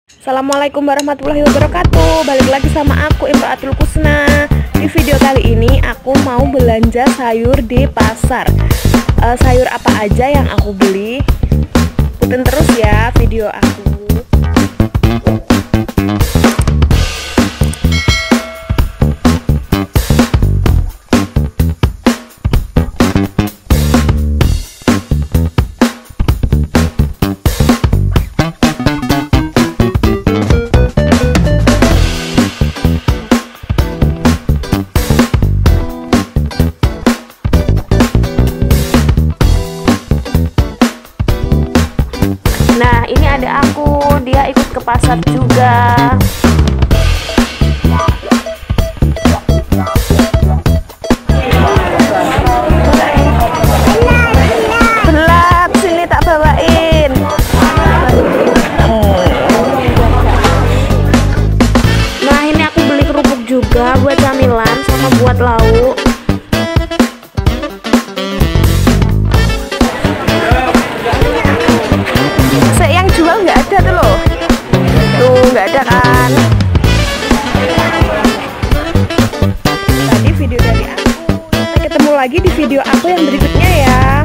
Assalamualaikum warahmatullahi wabarakatuh. Balik lagi sama aku Imro'atul Kusna. Di video kali ini aku mau belanja sayur di pasar. Sayur apa aja yang aku beli? Ikutin terus ya video aku. Nah, ini ada aku, dia ikut ke pasar juga. Belap, sini tak bawain. Nah, ini aku beli kerupuk juga buat camilan sama buat lauk. Nggak ada tuh loh, tuh nggak ada kan. Tadi video dari aku, sampai ketemu lagi di video aku yang berikutnya ya.